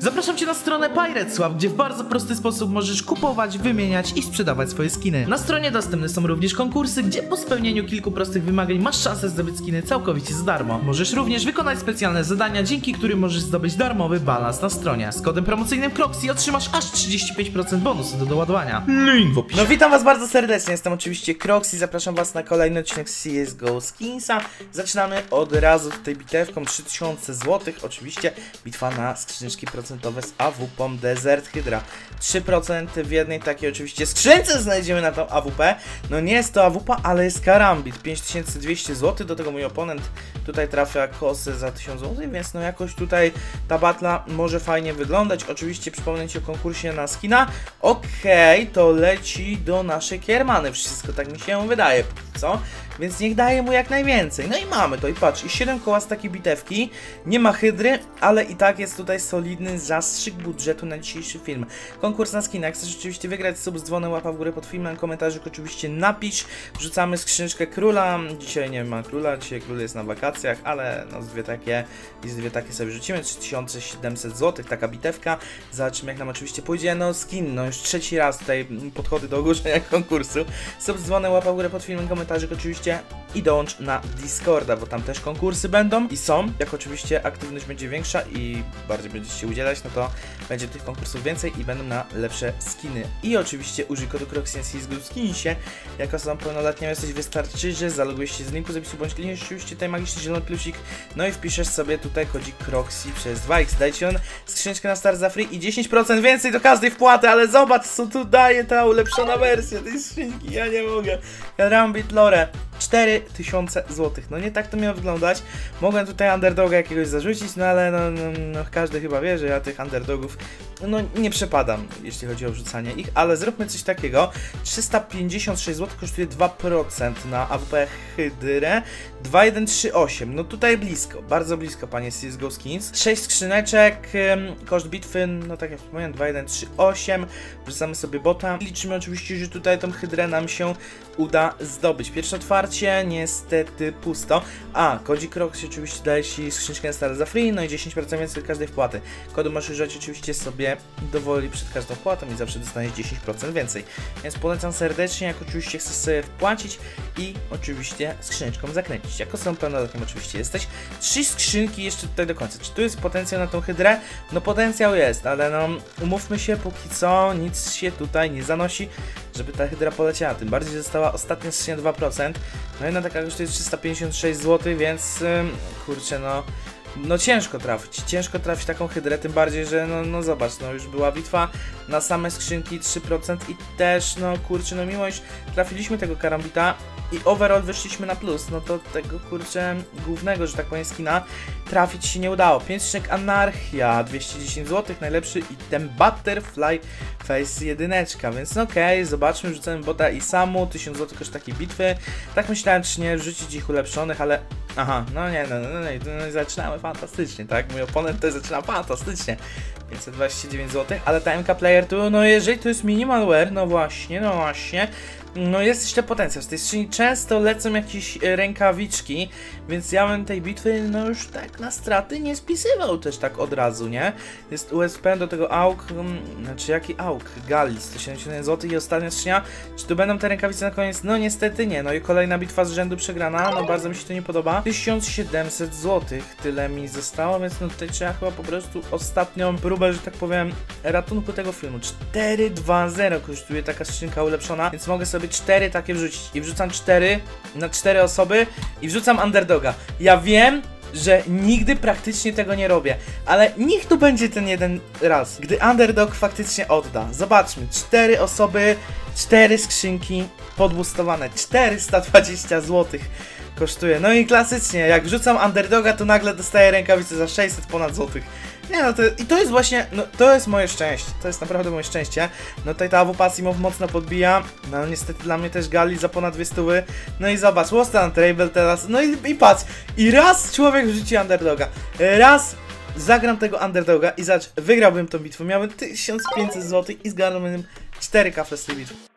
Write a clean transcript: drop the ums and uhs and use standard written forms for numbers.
Zapraszam Cię na stronę PiratesSwap, gdzie w bardzo prosty sposób możesz kupować, wymieniać i sprzedawać swoje skiny. Na stronie dostępne są również konkursy, gdzie po spełnieniu kilku prostych wymagań masz szansę zdobyć skiny całkowicie za darmo. Możesz również wykonać specjalne zadania, dzięki którym możesz zdobyć darmowy balans na stronie. Z kodem promocyjnym Croxy otrzymasz aż 35% bonusu do doładowania. Link w opisie. No witam was bardzo serdecznie, jestem oczywiście Croxy, zapraszam was na kolejny odcinek CSGO Skinsa. Zaczynamy od razu tutaj bitewką 3000 zł, oczywiście bitwa na skrzyneczki procentowe z AWP Desert Hydra. 3% w jednej takiej oczywiście skrzynce znajdziemy na tą AWP. No nie jest to AWP, ale jest karambit, 5200 zł, do tego mój oponent tutaj trafia kosę za 1000 zł, więc no jakoś tutaj ta batla może fajnie wyglądać. Oczywiście przypomnę Ci o konkursie na skina. Okej, to leci do naszej Kiermany, wszystko tak mi się wydaje, co? Więc niech daje mu jak najwięcej. No i mamy to i patrz, i 7 koła z takiej bitewki. Nie ma hydry, ale i tak jest tutaj solidny zastrzyk budżetu na dzisiejszy film. Konkurs na skina. Jak chcesz oczywiście wygrać, sub z dzwonem, łapa w górę pod filmem, komentarzyk oczywiście napisz. Wrzucamy skrzyneczkę króla. Dzisiaj nie ma króla, dzisiaj król jest na wakacjach, ale no z dwie takie sobie rzucimy. 3700 zł, taka bitewka. Zobaczymy jak nam oczywiście pójdzie. No skin, no już trzeci raz tutaj podchody do ogłoszenia konkursu. Sub z dzwonem, łapa w górę pod filmem, komentarzyk oczywiście i dołącz na Discorda, bo tam też konkursy będą i są. Jak oczywiście aktywność będzie większa i bardziej będziecie się udzielać, no to będzie tych konkursów więcej i będą na lepsze skiny. I oczywiście użyj kodu Croxy w Skinsie. Jak osobą pełnoletnią jesteś, wystarczy, że zalogujesz się z linku zapisu bądź klikniesz oczywiście tutaj magiczny zielony plusik, no i wpiszesz sobie tutaj kodzik Croxy przez 2x. Dajcie on skrzyneczkę na start za free i 10% więcej do każdej wpłaty, ale zobacz co tu daje ta ulepszona wersja tej skrzynki, ja nie mogę. Karambit Lore. 4000 zł. No nie tak to miało wyglądać. Mogłem tutaj underdoga jakiegoś zarzucić, no ale no każdy chyba wie, że ja tych underdogów no nie przepadam, jeśli chodzi o wrzucanie ich, ale zróbmy coś takiego. 356 zł kosztuje 2% na AWP Hydrę. 2138. No tutaj blisko, bardzo blisko, panie CSGO Skins. 6 skrzyneczek, koszt bitwy, no tak jak wspomniałem, 2138. Wrzucamy sobie bota. Liczymy oczywiście, że tutaj tą Hydrę nam się uda zdobyć. Pierwsze otwarcie, niestety pusto. A, kodzik Croxy oczywiście daje Ci skrzyneczkę na start za free, no i 10% więcej od każdej wpłaty. Kodu możesz używać oczywiście sobie dowoli przed każdą wpłatą i zawsze dostaniesz 10% więcej. Więc polecam serdecznie, jak oczywiście chcesz sobie wpłacić i oczywiście skrzyneczką zakręcić. Jako osobą pełnoletnią oczywiście jesteś. 3 skrzynki jeszcze tutaj do końca. Czy tu jest potencjał na tą hydrę? No potencjał jest, ale no umówmy się, póki co nic się tutaj nie zanosi, żeby ta hydra poleciała. Tym bardziej została ostatnia skrzynia 2%. No jedna taka kosztuje 356 zł, więc kurczę no ciężko trafić taką hydrę, tym bardziej, że no zobacz, no już była bitwa na same skrzynki 3% i też no kurczę, no mimo iż trafiliśmy tego karambita i overall wyszliśmy na plus, no to tego kurczę głównego, że tak powiem skina trafić się nie udało. 5 skrzynek Anarchia, 210 zł, najlepszy item Butterfly Face 1, więc no okej, zobaczmy, rzucamy bota i samu, 1000 zł koszt takiej bitwy. Tak myślałem, czy nie wrzucić ich ulepszonych, ale aha, no nie, no zaczynamy fantastycznie, tak? Mój oponent też zaczyna fantastycznie. 529 zł, ale ta MK Player tu, no jeżeli to jest minimalware, no właśnie, no jest jeszcze potencjał. Z tej skrzyni często lecą jakieś rękawiczki, więc ja bym tej bitwy no już tak na straty nie spisywał też tak od razu, nie? Jest USP, do tego AUK, znaczy jaki AUK? Gali, 171 zł i ostatnia skrzynia. Czy tu będą te rękawice na koniec? No niestety nie, no i kolejna bitwa z rzędu przegrana, no bardzo mi się to nie podoba. 1700 zł, tyle mi zostało, więc no tutaj trzeba chyba po prostu ostatnią próbę, że tak powiem, ratunku tego filmu. 4-2-0 kosztuje taka skrzynka ulepszona, więc mogę sobie 4 takie wrzucić i wrzucam 4 na 4 osoby i wrzucam underdoga. Ja wiem, że nigdy praktycznie tego nie robię, ale niech tu będzie ten jeden raz, gdy underdog faktycznie odda. Zobaczmy, 4 osoby, 4 skrzynki podbustowane, 420 zł kosztuje. No i klasycznie, jak wrzucam underdoga, to nagle dostaję rękawice za 600 ponad złotych. Nie no, to jest właśnie, no to jest moje szczęście, to jest naprawdę moje szczęście. No tutaj ta AWP Asimow mocno podbija, no niestety dla mnie też Gali za ponad 200. No i zobacz, Lost Trable teraz, no i patrz, i raz człowiek wrzuci underdoga, raz zagram tego underdoga i zobacz, wygrałbym tą bitwę, miałbym 1500 zł i zgarnąłbym 4 kafle z tej bitwy.